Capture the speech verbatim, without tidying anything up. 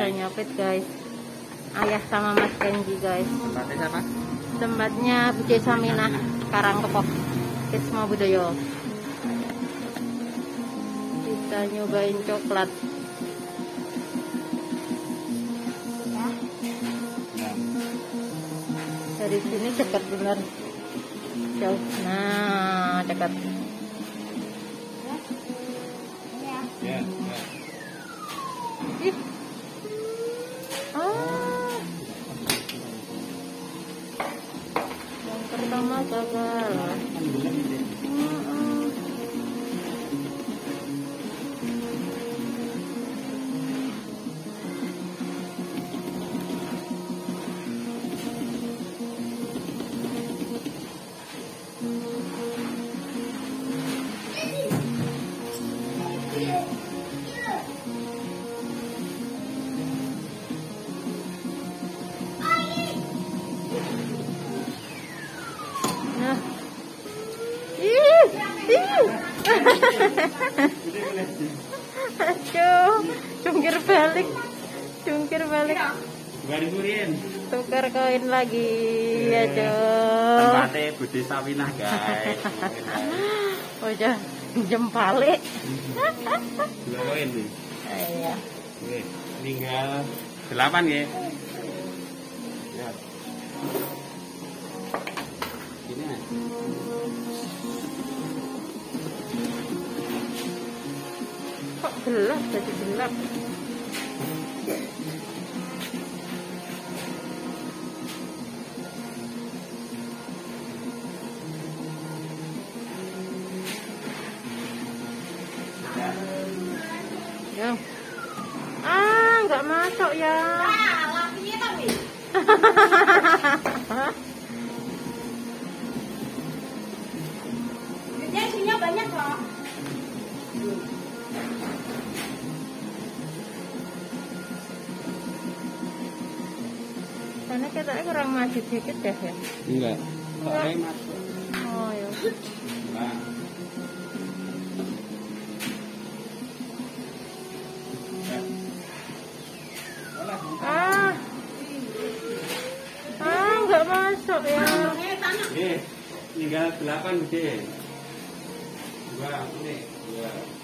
pada nyopet guys. Ayah sama Mas Kenji guys. Tempatnya siapa? Tempatnya Bu Saminah, Karangkepok, Kisma Budaya. Kita nyobain coklat. Dari sini dekat bener, jauh. Nah, dekat. Ya, ya. Ih. Ah. Yang pertama gagal. Mm-mm. Nah. Ih, ih. Aduh, jungkir balik. Jungkir balik. Gak dikurin. Tukar koin lagi. Aduh. Tempatnya Bu Saminah guys. Udah jempalik. Dua koin nih. Iya. Oke, tinggal delapan ya. Ya. Ini. Kok gelap jadi gelap? Ya. Ah, nggak masuk ya. Ah, lakinya tapi. Duitnya isinya banyak kok. Karena kita kurang maju dikit deh ya. Enggak. Soalnya masuk. Oh ya. Enggak. Ah, ah nggak masuk ya. Oke, tinggal delapan gede. Dua, ini, dua.